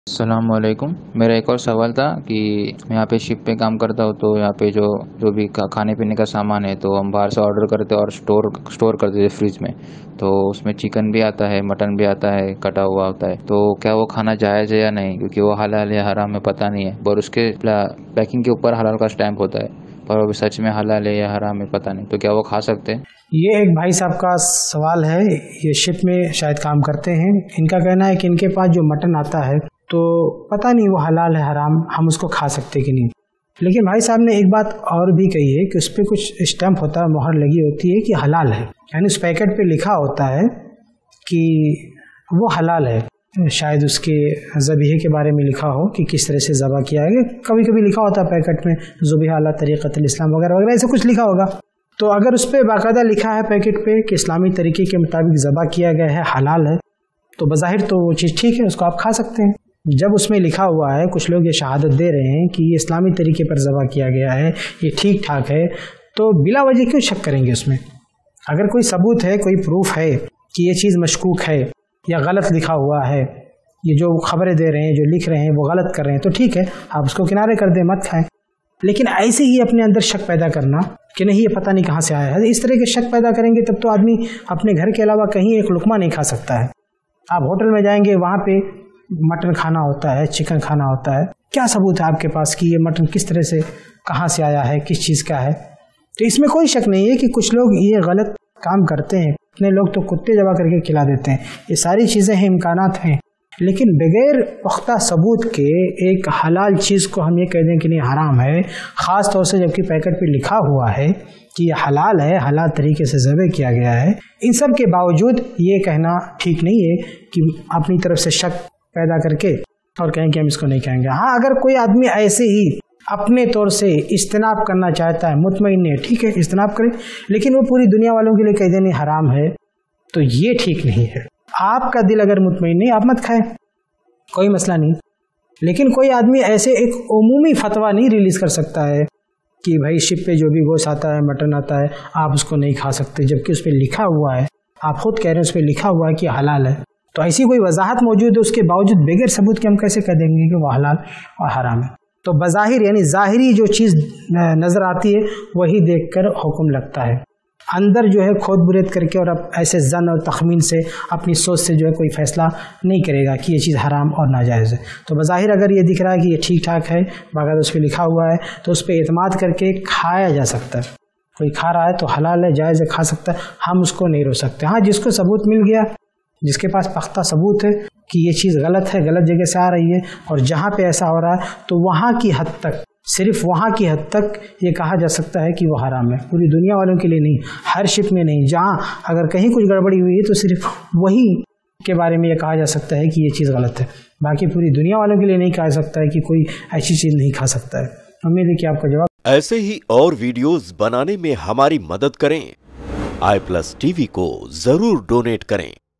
السلام علیکم۔ میرا ایک اور سوال تھا کہ میں یہاں پہ شپ پہ کام کرتا ہوں، تو یہاں پہ جو بھی کھانے پینے کا سامان ہے تو ہم باہر سے آرڈر کرتے اور اسٹور کرتے تھے فریج میں، تو اس میں چکن بھی آتا ہے، مٹن بھی آتا ہے، کٹا ہوا ہوتا ہے، تو کیا وہ کھانا جائز ہے یا نہیں؟ کیونکہ وہ حلال یا حرام میں پتہ نہیں ہے، اور اس کے پیکنگ کے اوپر حلال کا اسٹیمپ ہوتا ہے، پر وہ سچ میں حلال ہے یا حرام ہے پتہ نہیں، تو کیا وہ کھا سکتے ہیں؟ یہ ایک بھائی صاحب کا سوال ہے، یہ شپ میں شاید کام کرتے ہیں۔ ان کا کہنا ہے کہ ان کے پاس جو مٹن آتا ہے تو پتہ نہیں وہ حلال ہے حرام، ہم اس کو کھا سکتے کہ نہیں۔ لیکن بھائی صاحب نے ایک بات اور بھی کہی ہے کہ اس پہ کچھ اسٹیمپ ہوتا ہے، مہر لگی ہوتی ہے کہ حلال ہے، یعنی اس پیکٹ پہ لکھا ہوتا ہے کہ وہ حلال ہے۔ شاید اس کے ذبیحے کے بارے میں لکھا ہو کہ کس طرح سے ذبح کیا ہے، کبھی کبھی لکھا ہوتا ہے پیکٹ میں ذبح علی طریقۃ الاسلام وغیرہ وغیرہ، ایسا کچھ لکھا ہوگا۔ تو اگر اس پہ باقاعدہ لکھا ہے پیکٹ پہ کہ اسلامی طریقے کے مطابق ذبح کیا گیا ہے، حلال ہے، تو بظاہر تو وہ چیز ٹھیک ہے، اس کو آپ کھا سکتے ہیں۔ جب اس میں لکھا ہوا ہے، کچھ لوگ یہ شہادت دے رہے ہیں کہ یہ اسلامی طریقے پر ذبح کیا گیا ہے، یہ ٹھیک ٹھاک ہے، تو بلا وجہ کیوں شک کریں گے اس میں؟ اگر کوئی ثبوت ہے، کوئی پروف ہے کہ یہ چیز مشکوک ہے یا غلط لکھا ہوا ہے، یہ جو خبریں دے رہے ہیں، جو لکھ رہے ہیں وہ غلط کر رہے ہیں، تو ٹھیک ہے، آپ اس کو کنارے کر دیں، مت کھائیں۔ لیکن ایسے ہی اپنے اندر شک پیدا کرنا کہ نہیں یہ پتہ نہیں کہاں سے آیا ہے، اس طرح کے شک پیدا کریں گے تب تو آدمی اپنے گھر کے علاوہ کہیں ایک لقمہ نہیں کھا سکتا ہے۔ آپ ہوٹل میں جائیں گے، وہاں پہ مٹن کھانا ہوتا ہے، چکن کھانا ہوتا ہے، کیا ثبوت ہے آپ کے پاس کہ یہ مٹن کس طرح سے کہاں سے آیا ہے، کس چیز کا ہے؟ تو اس میں کوئی شک نہیں ہے کہ کچھ لوگ یہ غلط کام کرتے ہیں، اتنے لوگ تو کتے ذبح کر کے کھلا دیتے ہیں، یہ ساری چیزیں ہیں، امکانات ہیں، لیکن بغیر پختہ ثبوت کے ایک حلال چیز کو ہم یہ کہہ دیں کہ نہیں حرام ہے، خاص طور سے جبکہ پیکٹ پہ لکھا ہوا ہے کہ یہ حلال ہے، حلال طریقے سے ذبح کیا گیا ہے، ان سب کے باوجود یہ کہنا ٹھیک نہیں ہے کہ اپنی طرف سے شک پیدا کر کے اور کہیں کہ ہم اس کو نہیں کہیں گے۔ ہاں، اگر کوئی آدمی ایسے ہی اپنے طور سے اجتناب کرنا چاہتا ہے، مطمئن ہے، ٹھیک ہے، اجتناب کرے، لیکن وہ پوری دنیا والوں کے لیے کہہ دینے حرام ہے، تو یہ ٹھیک نہیں ہے۔ آپ کا دل اگر مطمئن نہیں، آپ مت کھائیں، کوئی مسئلہ نہیں، لیکن کوئی آدمی ایسے ایک عمومی فتویٰ نہیں ریلیز کر سکتا ہے کہ بھائی شپ پہ جو بھی گوشت آتا ہے، مٹن آتا ہے، آپ اس کو نہیں کھا سکتے، جبکہ اس پہ لکھا ہوا ہے، آپ خود کہہ رہے ہیں اس پہ لکھا ہوا ہے کہ حلال ہے۔ تو ایسی کوئی وضاحت موجود ہے، اس کے باوجود بغیر ثبوت کے ہم کیسے کہہ دیں گے کہ وہ حلال اور حرام ہے؟ تو بظاہر یعنی ظاہری جو چیز نظر آتی ہے وہی دیکھ کر حکم لگتا ہے، اندر جو ہے کھود برید کر کے اور اب ایسے ظن اور تخمین سے اپنی سوچ سے جو ہے کوئی فیصلہ نہیں کرے گا کہ یہ چیز حرام اور ناجائز ہے۔ تو بظاہر اگر یہ دکھ رہا ہے کہ یہ ٹھیک ٹھاک ہے، باقاعدہ اس پہ لکھا ہوا ہے، تو اس پہ اعتماد کر کے کھایا جا سکتا ہے۔ کوئی کھا رہا ہے تو حلال ہے، جائز ہے، کھا سکتا ہے، ہم اس کو نہیں روک سکتے۔ ہاں، جس کو ثبوت مل گیا، جس کے پاس پختہ ثبوت ہے کہ یہ چیز غلط ہے، غلط جگہ سے آ رہی ہے، اور جہاں پہ ایسا ہو رہا ہے تو وہاں کی حد تک، صرف وہاں کی حد تک یہ کہا جا سکتا ہے کہ وہ حرام ہے، پوری دنیا والوں کے لیے نہیں، ہر شپ میں نہیں۔ جہاں اگر کہیں کچھ گڑبڑی ہوئی ہے تو صرف وہی کے بارے میں یہ کہا جا سکتا ہے کہ یہ چیز غلط ہے، باقی پوری دنیا والوں کے لیے نہیں کہا جا سکتا ہے کہ کوئی ایسی چیز نہیں کھا سکتا ہے۔ امید ہے کہ آپ کا جواب۔ ایسے ہی اور ویڈیوز بنانے میں ہماری مدد کریں، i+ TV کو ضرور ڈونیٹ کریں۔